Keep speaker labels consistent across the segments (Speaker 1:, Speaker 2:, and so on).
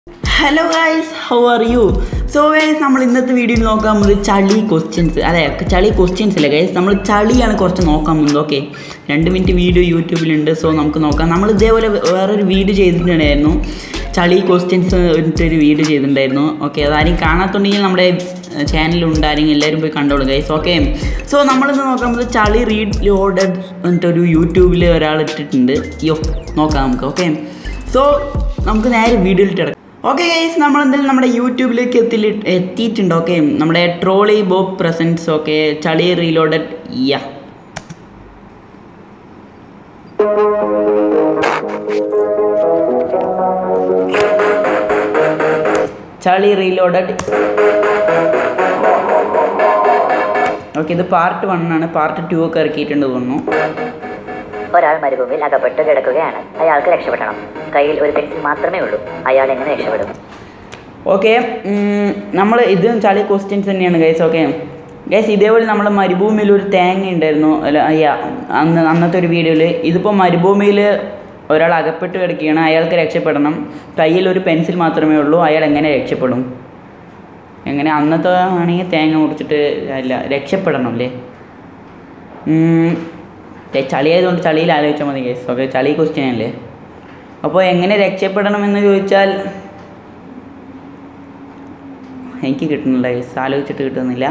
Speaker 1: Hello guys, how are you? So guys, നമ്മൾ ഇന്നത്തെ വീഡിയോയിൽ നോക്കാൻ പോകുന്നത് ചളി ക്വസ്റ്റ്യൻസ്. അതെ, ചളി ക്വസ്റ്റ്യൻസ് അല്ലേ ഗൈസ്, നമ്മൾ ചളിയാണ് കുറച്ച് നോക്കാൻ പോകുന്നത്. ഓക്കെ, 2 മിനിറ്റ് വീഡിയോ യൂട്യൂബിലുണ്ട്. സോ നമുക്ക് നോക്കാം. നമ്മൾ ഇതേപോലെ വേറൊരു വീഡിയോ ചെയ്തിട്ടുണ്ടായിരുന്നു, ചളി ക്വസ്റ്റ്യൻസ് ഒരു വീഡിയോ ചെയ്തിട്ടുണ്ടായിരുന്നു. ഓക്കെ, അതാരും കാണാത്തുണ്ടെങ്കിൽ നമ്മുടെ ചാനലുണ്ട്, ആരെങ്കിലും എല്ലാവരും പോയി കണ്ടോളൂ ഗൈസ്. ഓക്കെ, സോ നമ്മളിന്ന് നോക്കാൻ പോകുന്നത് ചളി റീഡ് ലോഡഡ് എന്നിട്ടൊരു യൂട്യൂബിൽ ഒരാൾ ഇട്ടിട്ടുണ്ട്. നോക്കാം നമുക്ക്. ഓക്കെ, സോ നമുക്ക് നേരെ വീഡിയോയിലിട്ട് കിടക്കാം. ഓക്കെ ഗൈസ്, നമ്മളെന്തായാലും നമ്മുടെ യൂട്യൂബിലേക്ക് എത്തിയിട്ടുണ്ട്. ഓക്കെ, നമ്മുടെ ട്രോളി ബോബ് പ്രസൻസ്. ഓക്കെ, ചളി റീലോഡഡ്. ചളി റീലോഡഡ്. ഓക്കെ, ഇത് പാർട്ട് 1 ആണ്. പാർട്ട് 2 ഒക്കെ ഇറക്കിയിട്ടുണ്ട് തോന്നുന്നു.
Speaker 2: ഒരാൾ മരുഭൂമിയിൽ അകപ്പെട്ട് കിടക്കുകയാണ്. അയാൾക്ക് രക്ഷപ്പെടണം. കയ്യിൽ ഒരു പെൻസിൽ മാത്രമേ ഉള്ളൂ. അയാൾ എങ്ങനെ രക്ഷപ്പെടും?
Speaker 1: ഓക്കെ, നമ്മൾ ഇത് ചളി ക്വസ്റ്റ്യൻസ് തന്നെയാണ് ഗൈസ്. ഓക്കെ ഗൈസ്, ഇതേപോലെ നമ്മുടെ മരുഭൂമിയിൽ ഒരു തേങ്ങ ഉണ്ടായിരുന്നു. അന്നത്തെ ഒരു വീഡിയോയിൽ. ഇതിപ്പോൾ മരുഭൂമിയിൽ ഒരാൾ അകപ്പെട്ട് കിടക്കുകയാണ്. അയാൾക്ക് രക്ഷപ്പെടണം. കയ്യിൽ ഒരു പെൻസിൽ മാത്രമേ ഉള്ളൂ. അയാൾ എങ്ങനെ രക്ഷപ്പെടും? എങ്ങനെ? അന്നത്തെ ആണെങ്കിൽ തേങ്ങ മുറിച്ചിട്ട് രക്ഷപ്പെടണം അല്ലേ? ചളിയായതുകൊണ്ട് ചളിയിൽ ആലോചിച്ചാൽ മതി ഗൈസ്. ഓക്കെ, ചളി ക്വസ്റ്റ്യൻ അല്ലേ. അപ്പോൾ എങ്ങനെ രക്ഷപ്പെടണമെന്ന് ചോദിച്ചാൽ എനിക്ക് കിട്ടുന്നില്ല ഗൈസ്, ആലോചിച്ചിട്ട് കിട്ടുന്നില്ല.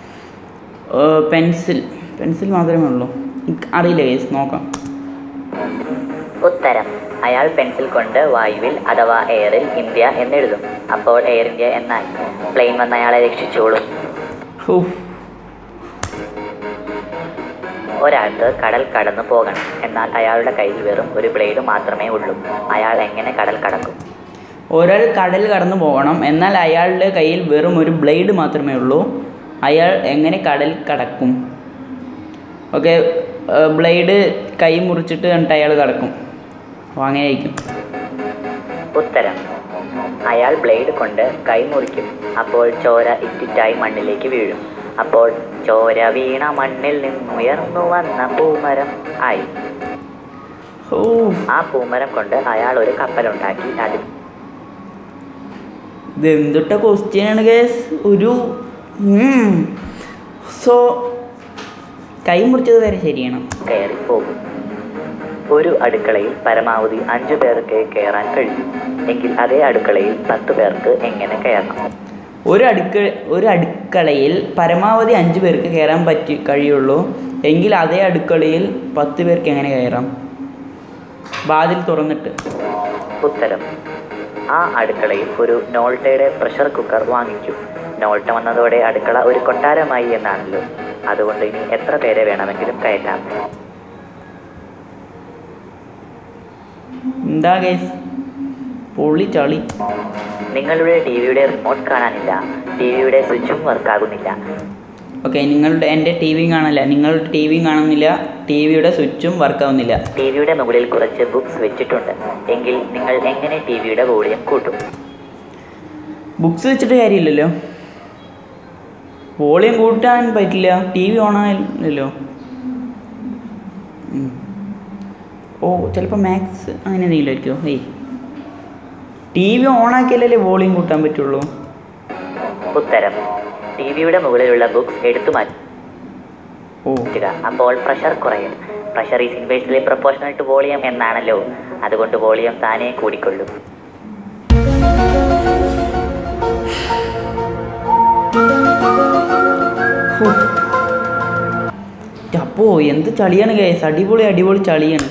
Speaker 1: പെൻസിൽ മാത്രമേ ഉള്ളൂ. അറിയില്ല ഗൈസ്, നോക്കാം.
Speaker 2: ഉത്തരം: അയാൾ പെൻസിൽ കൊണ്ട് വായുവിൽ അഥവാ എയറിൽ ഇന്ത്യ എന്നെഴുതും. അപ്പോൾ എയർ ഇന്ത്യ എന്നായി. പ്ലെയിൻ വന്ന് അയാളെ രക്ഷിച്ചോളും. ഒരാൾക്ക് കടൽ കടന്നു പോകണം. എന്നാൽ അയാളുടെ കയ്യിൽ വെറും ഒരു ബ്ലേഡ് മാത്രമേ ഉള്ളൂ. അയാൾ എങ്ങനെ കടൽ കടക്കും?
Speaker 1: ഒരാൾ കടൽ കടന്നു പോകണം, എന്നാൽ അയാളുടെ കയ്യിൽ വെറും ഒരു ബ്ലേഡ് മാത്രമേ ഉള്ളൂ. അയാൾ എങ്ങനെ കടൽ കടക്കും? ഓക്കെ, ബ്ലേഡ് കൈ മുറിച്ചിട്ട് കണ്ടിട്ട് അയാൾ കടക്കും. അപ്പോൾ അങ്ങനെ ആയിരിക്കും.
Speaker 2: ഉത്തരം: അയാൾ ബ്ലേഡ് കൊണ്ട് കൈ മുറിക്കും. അപ്പോൾ ചോര ഇറ്റിറ്റായി മണ്ണിലേക്ക് വീഴും. അപ്പോൾ ചോര വീണ മണ്ണിൽ നിന്നുയർന്നു വന്ന പൂമരം ആയി. ആ പൂമരം കൊണ്ട് അയാൾ ഒരു കപ്പലുണ്ടാക്കി. അതിൽ
Speaker 1: ഇതെന്തൊട്ട ക്വസ്റ്റ്യനാണ് ഗൈസ്. സോ കൈ മുറിച്ചത് വരെ ശരിയാണ്.
Speaker 2: കയറി പോകും. ഒരു അടുക്കളയിൽ പരമാവധി 5 പേർക്ക് കയറാൻ കഴിയും. എങ്കിൽ അതേ അടുക്കളയിൽ 10 പേർക്ക് എങ്ങനെ കയറണം?
Speaker 1: ഒരു അടുക്കളയിൽ പരമാവധി 5 പേർക്ക് കയറാൻ കഴിയുള്ളൂ. എങ്കിൽ അതേ അടുക്കളയിൽ 10 പേർക്ക് എങ്ങനെ കയറാം? വാതിൽ തുറന്നിട്ട്.
Speaker 2: ഉത്തരം: ആ അടുക്കളയിൽ ഒരു നോൾട്ടയുടെ പ്രഷർ കുക്കർ വാങ്ങിക്കും. നോൾട്ട വന്നതോടെ അടുക്കള ഒരു കൊട്ടാരമായി എന്നാണല്ലോ. അതുകൊണ്ട് ഇനി എത്ര പേരെ വേണമെങ്കിലും കയറ്റാം.
Speaker 1: എന്താ ഗൈസ്, പൊളി ചളി.
Speaker 2: നിങ്ങളുടെ ടിവിയുടെ റിമോട്ട് കാണാനില്ല. ടിവിയുടെ സ്വിച്ചും വർക്കാകുന്നില്ല.
Speaker 1: ഓക്കെ, എൻ്റെ ടി വി കാണാനില്ല. നിങ്ങളുടെ ടി വി കാണുന്നില്ല. ടിവിയുടെ സ്വിച്ചും വർക്കാവുന്നില്ല.
Speaker 2: ടിവിയുടെ മുകളിൽ കുറച്ച് ബുക്സ് വെച്ചിട്ടുണ്ട്. എങ്കിൽ നിങ്ങൾ എങ്ങനെ ടിവിയുടെ വോളിയം കൂട്ടും?
Speaker 1: ബുക്സ് വെച്ചിട്ട് കാര്യമില്ലല്ലോ. വോളിയം കൂട്ടാൻ പറ്റില്ല. ടി വി ഓണായില്ലല്ലോ. ചിലപ്പോൾ മാക്സ് അങ്ങനെ എന്തെങ്കിലും ആയിരിക്കുമോ? ടി വി ഓണാക്കിയാലല്ലേ വോളിയം കൂട്ടാൻ പറ്റുള്ളൂ.
Speaker 2: ഉത്തരം: ടിവിയുടെ മുകളിലുള്ള ബുക്സ് എടുത്തു മാറ്റുക. അപ്പോൾ പ്രഷർ കുറയും. Pressure is inversely proportional to volume എന്നാണല്ലോ. അതുകൊണ്ട് വോളിയം താനേ കൂടിക്കൊള്ളും.
Speaker 1: അപ്പോൾ എന്ത് ചളിയാണ് ഗൈസ്, അടിപൊളി ചളിയാണ്.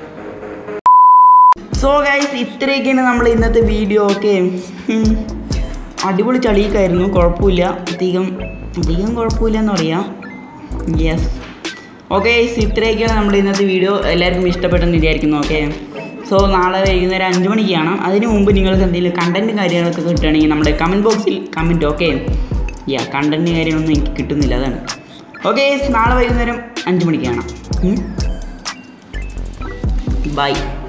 Speaker 1: സോ ഗൈസ്, ഇത്രയൊക്കെയാണ് നമ്മൾ ഇന്നത്തെ വീഡിയോ. ഓക്കെ, അടിപൊളി ചളിയൊക്കെയായിരുന്നു. കുഴപ്പമില്ല, അധികം കുഴപ്പമില്ല എന്ന് പറയാം. യെസ്. ഓക്കെ ഗൈസ്, ഇത്രയൊക്കെയാണ് നമ്മുടെ ഇന്നത്തെ വീഡിയോ. എല്ലാവർക്കും ഇഷ്ടപ്പെട്ടെന്ന് വിചാരിക്കുന്നു. ഓക്കെ, സോ നാളെ വൈകുന്നേരം 5 മണിക്കാണ്. അതിന് മുമ്പ് നിങ്ങൾക്ക് എന്തെങ്കിലും കണ്ടൻറ്റ് കാര്യങ്ങളൊക്കെ കിട്ടുകയാണെങ്കിൽ നമ്മുടെ കമൻറ്റ് ബോക്സിൽ കമൻറ്റ്. ഓക്കെ, കണ്ടൻറ്റ് കാര്യങ്ങളൊന്നും എനിക്ക് കിട്ടുന്നില്ല, അതാണ്. ഓക്കെ ഗൈസ്, നാളെ വൈകുന്നേരം 5 മണിക്കാണ്. ബൈ.